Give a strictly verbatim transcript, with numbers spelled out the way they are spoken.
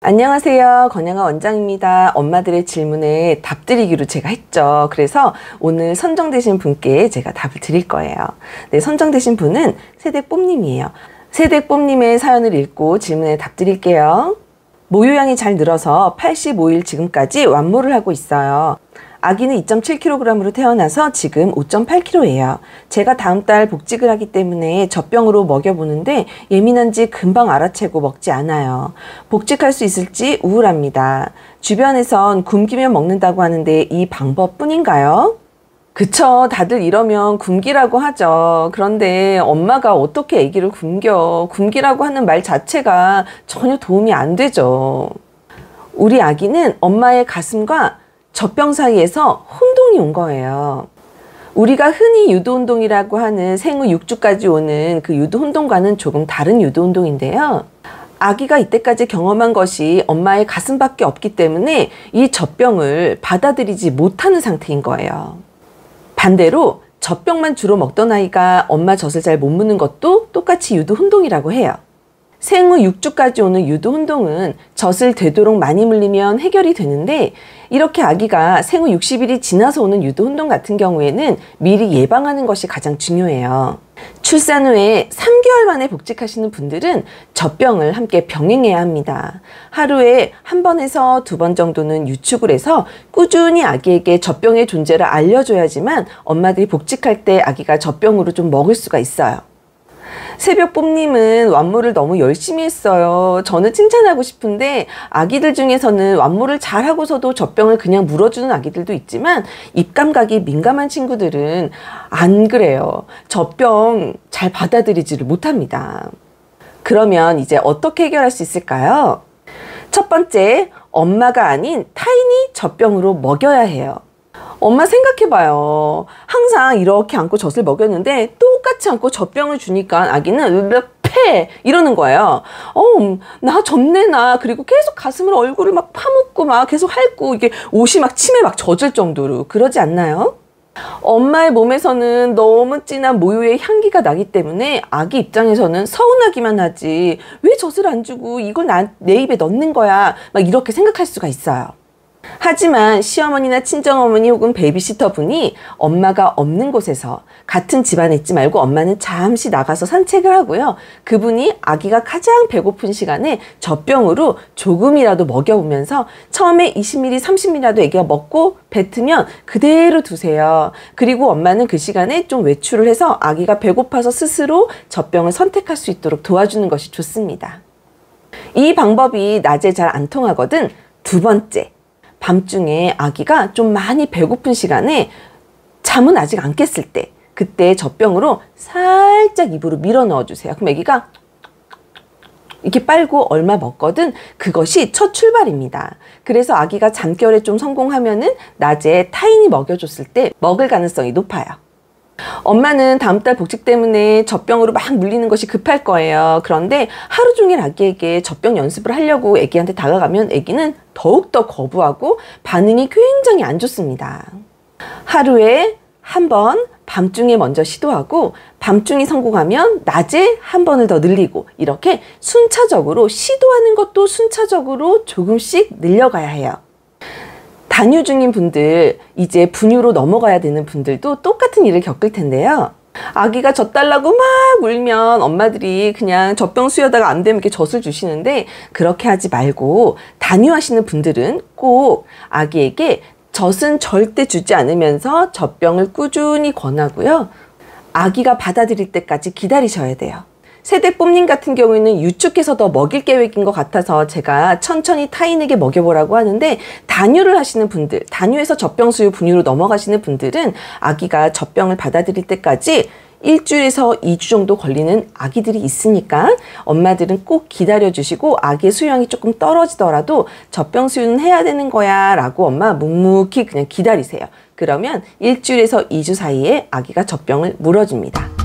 안녕하세요. 건양아 원장입니다. 엄마들의 질문에 답드리기로 제가 했죠. 그래서 오늘 선정되신 분께 제가 답을 드릴 거예요. 네, 선정되신 분은 새댁뽐님이에요. 새댁뽐님의 사연을 읽고 질문에 답드릴게요. 모유양이 잘 늘어서 팔십오 일 지금까지 완모를 하고 있어요. 아기는 이 점 칠 킬로그램으로 태어나서 지금 오 점 팔 킬로그램이에요. 제가 다음 달 복직을 하기 때문에 젖병으로 먹여보는데 예민한지 금방 알아채고 먹지 않아요. 복직할 수 있을지 우울합니다. 주변에선 굶기면 먹는다고 하는데 이 방법뿐인가요? 그쵸. 다들 이러면 굶기라고 하죠. 그런데 엄마가 어떻게 아기를 굶겨. 굶기라고 하는 말 자체가 전혀 도움이 안 되죠. 우리 아기는 엄마의 가슴과 젖병 사이에서 혼동이 온 거예요. 우리가 흔히 유도운동이라고 하는 생후 육 주까지 오는 그 유도운동과는 조금 다른 유도운동인데요. 아기가 이때까지 경험한 것이 엄마의 가슴밖에 없기 때문에 이 젖병을 받아들이지 못하는 상태인 거예요. 반대로 젖병만 주로 먹던 아이가 엄마 젖을 잘 못 먹는 것도 똑같이 유도운동이라고 해요. 생후 육 주까지 오는 유도운동은 젖을 되도록 많이 물리면 해결이 되는데 이렇게 아기가 생후 육십 일이 지나서 오는 유도운동 같은 경우에는 미리 예방하는 것이 가장 중요해요. 출산 후에 삼 개월 만에 복직하시는 분들은 젖병을 함께 병행해야 합니다. 하루에 한 번에서 두 번 정도는 유축을 해서 꾸준히 아기에게 젖병의 존재를 알려줘야지만 엄마들이 복직할 때 아기가 젖병으로 좀 먹을 수가 있어요. 새벽뽐님은 완모를 너무 열심히 했어요. 저는 칭찬하고 싶은데 아기들 중에서는 완모를 잘하고서도 젖병을 그냥 물어주는 아기들도 있지만 입감각이 민감한 친구들은 안 그래요. 젖병 잘 받아들이지를 못합니다. 그러면 이제 어떻게 해결할 수 있을까요? 첫 번째, 엄마가 아닌 타인이 젖병으로 먹여야 해요. 엄마 생각해봐요. 항상 이렇게 안고 젖을 먹였는데 똑같이 안고 젖병을 주니까 아기는 패 이러는 거예요. 어, 나 젖내나. 그리고 계속 가슴을 얼굴을 막 파묻고 막 계속 핥고 이게 옷이 막 침에 막 젖을 정도로 그러지 않나요? 엄마의 몸에서는 너무 진한 모유의 향기가 나기 때문에 아기 입장에서는 서운하기만 하지 왜 젖을 안 주고 이걸 나, 내 입에 넣는 거야 막 이렇게 생각할 수가 있어요. 하지만 시어머니나 친정어머니 혹은 베이비시터 분이 엄마가 없는 곳에서 같은 집안에 있지 말고 엄마는 잠시 나가서 산책을 하고요. 그분이 아기가 가장 배고픈 시간에 젖병으로 조금이라도 먹여보면서 처음에 이십 밀리리터, 삼십 밀리리터라도 아기가 먹고 뱉으면 그대로 두세요. 그리고 엄마는 그 시간에 좀 외출을 해서 아기가 배고파서 스스로 젖병을 선택할 수 있도록 도와주는 것이 좋습니다. 이 방법이 낮에 잘 안 통하거든. 두 번째. 밤중에 아기가 좀 많이 배고픈 시간에 잠은 아직 안 깼을 때 그때 젖병으로 살짝 입으로 밀어 넣어주세요. 그럼 아기가 이렇게 빨고 얼마 먹거든. 그것이 첫 출발입니다. 그래서 아기가 잠결에 좀 성공하면은 낮에 타인이 먹여줬을 때 먹을 가능성이 높아요. 엄마는 다음 달 복직 때문에 젖병으로 막 물리는 것이 급할 거예요. 그런데 하루 종일 아기에게 젖병 연습을 하려고 아기한테 다가가면 아기는 더욱더 거부하고 반응이 굉장히 안 좋습니다. 하루에 한 번 밤중에 먼저 시도하고 밤중에 성공하면 낮에 한 번을 더 늘리고 이렇게 순차적으로 시도하는 것도 순차적으로 조금씩 늘려가야 해요. 단유 중인 분들, 이제 분유로 넘어가야 되는 분들도 똑같은 일을 겪을 텐데요. 아기가 젖 달라고 막 울면 엄마들이 그냥 젖병 수여다가 안 되면 이렇게 젖을 주시는데 그렇게 하지 말고 단유하시는 분들은 꼭 아기에게 젖은 절대 주지 않으면서 젖병을 꾸준히 권하고요. 아기가 받아들일 때까지 기다리셔야 돼요. 새댁뽐님 같은 경우에는 유축해서 더 먹일 계획인 것 같아서 제가 천천히 타인에게 먹여보라고 하는데 단유를 하시는 분들, 단유에서 젖병 수유 분유로 넘어가시는 분들은 아기가 젖병을 받아들일 때까지 일주일에서 이 주 정도 걸리는 아기들이 있으니까 엄마들은 꼭 기다려주시고 아기의 수영이 조금 떨어지더라도 젖병 수유는 해야 되는 거야 라고 엄마 묵묵히 그냥 기다리세요. 그러면 일주일에서 이 주 사이에 아기가 젖병을 물어줍니다.